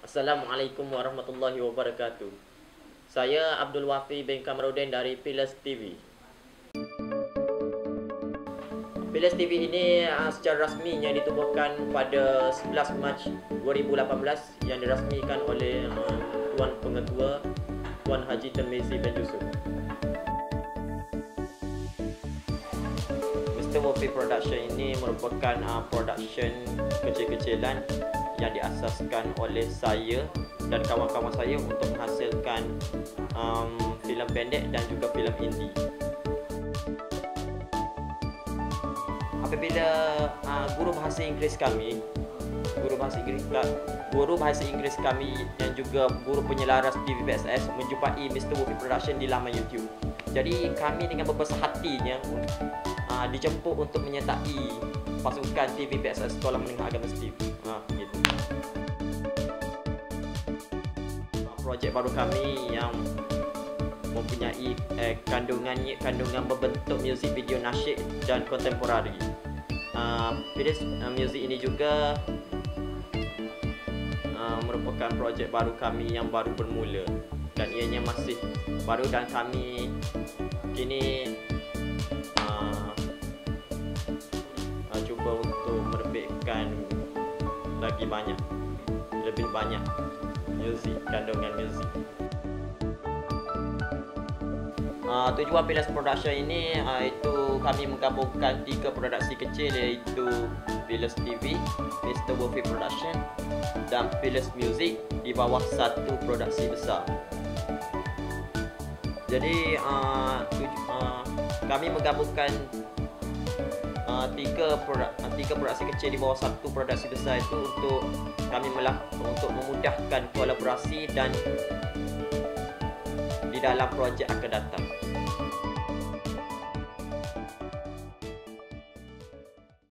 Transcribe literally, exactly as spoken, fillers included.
Assalamualaikum warahmatullahi wabarakatuh. Saya Abdul Wafi bin Kamarudin dari Pillars T V. Pillars T V ini uh, secara rasminya ditubuhkan pada sebelas Mac dua ribu lapan belas yang dirasmikan oleh uh, Tuan Pengetua Tuan Haji Termizi bin Yusuf. Mister Wafi Production ini merupakan uh, production kecil-kecilan yang diasaskan oleh saya dan kawan-kawan saya untuk menghasilkan um, filem pendek dan juga filem indie. Apabila uh, guru bahasa Inggeris kami, guru bahasa Inggeris guru bahasa Inggeris kami dan juga guru penyelaras T V P S S menjumpai Mister Wafi Production di laman YouTube. Jadi kami dengan berbesar hatinya uh, dijemput untuk menyertai pasukan T V P S S Sekolah Menengah Agama Steve. Ha, gitu. Projek baru kami yang mempunyai eh, kandungan kandungan berbentuk muzik video nasyid dan kontemporari. Uh, Video uh, muzik ini juga uh, merupakan projek baru kami yang baru bermula dan ianya masih baru dan kami kini uh, uh, cuba untuk menerbitkan lagi banyak lebih banyak muzik, kandungan muzik. Uh, tujuan Pillars Production ini uh, itu kami menggabungkan tiga produksi kecil iaitu Pillars T V, Mister Wafi Production dan Pillars Music di bawah satu produksi besar. Jadi uh, tuj uh, kami menggabungkan uh, tiga produk uh, tiga produksi kecil di bawah satu produksi besar itu untuk kami melah untuk memudahkan kolaborasi dan di dalam projek akan datang.